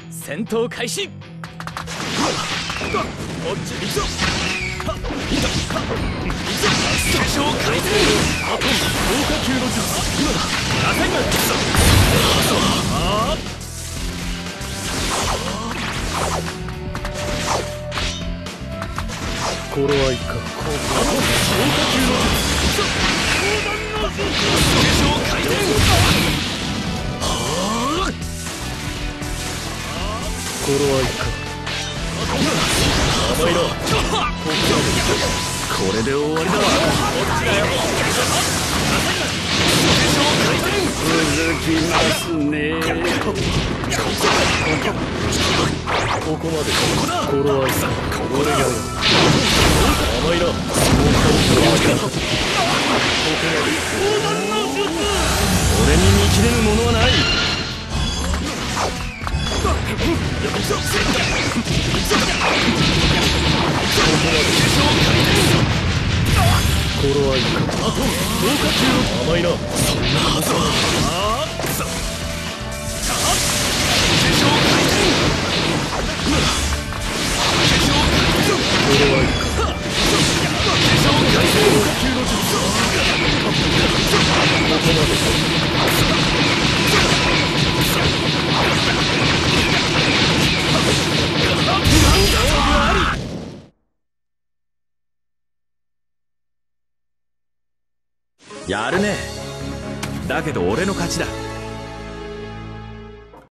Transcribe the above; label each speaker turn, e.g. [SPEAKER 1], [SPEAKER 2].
[SPEAKER 1] 戦闘開始。こっち行くぞ。化粧回転。あと強化級の術。今だ。螺旋が来た。ああ。頃合いか。あと強化級の術。化粧回転。頃合いか。甘いな。これで終わりだ。こっちだよ。
[SPEAKER 2] 続きますね。
[SPEAKER 1] ここまで。頃合いさ。俺が甘いな。俺に見切れぬものはない。頃合いか。あと強化級の甘いな。そんなはずは。ああ。頃合いか。
[SPEAKER 3] やるね。だけど俺の勝ちだ。